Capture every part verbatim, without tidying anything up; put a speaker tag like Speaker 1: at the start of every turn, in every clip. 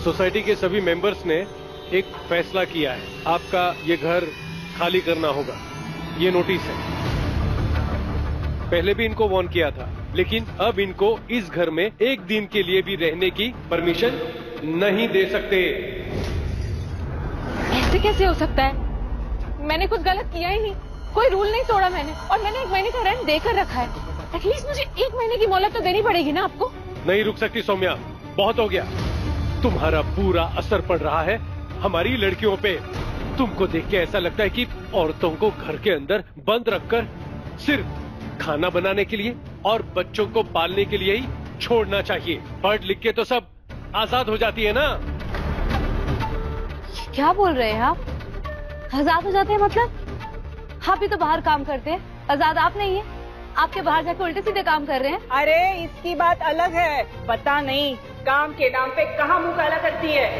Speaker 1: Society के सभी members ने एक फैसला किया है। आपका ये घर खाली करना होगा। ये नोटिस है। पहले भी इनको वार्न किया था, लेकिन अब इनको इस घर में एक दिन के लिए भी रहने की परमिशन नहीं दे सकते।
Speaker 2: ऐसे कैसे हो सकता है? मैंने कुछ गलत किया ही नहीं, कोई रूल नहीं तोड़ा मैंने, और मैंने एक महीने का रेंट देकर रखा है। एटलीस्ट मुझे एक महीने की मोहलत तो देनी पड़ेगी ना आपको।
Speaker 1: नहीं रुक सकती सौम्या, बहुत हो गया। तुम्हारा पूरा असर पड़ रहा है हमारी लड़कियों पे। तुमको देख के ऐसा लगता है कि औरतों को घर के अंदर बंद रखकर सिर्फ खाना बनाने के लिए और बच्चों को पालने के लिए ही छोड़ना चाहिए। पढ़ लिख के तो सब आजाद हो जाती है ना।
Speaker 2: क्या बोल रहे हैं आप? आजाद हो जाते हैं मतलब? आप भी तो बाहर काम करते हैं, आजाद आप नहीं है? आपके बाहर जाके उल्टे सीधे काम कर रहे हैं।
Speaker 3: अरे इसकी बात अलग है, पता नहीं काम के नाम पे कहाँ मुंह काला करती है।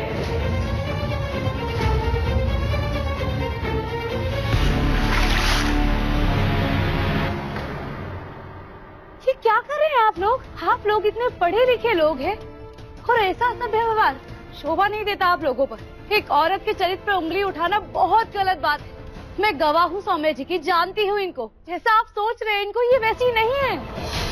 Speaker 2: ये क्या कर रहे हैं आप लोग? आप लोग इतने पढ़े लिखे लोग हैं और ऐसा असभ्य व्यवहार शोभा नहीं देता आप लोगों पर। एक औरत के चरित्र पर उंगली उठाना बहुत गलत बात है। मैं गवाह हूँ सौम्या जी की, जानती हूँ इनको। जैसा आप सोच रहे हैं इनको ये वैसी नहीं है।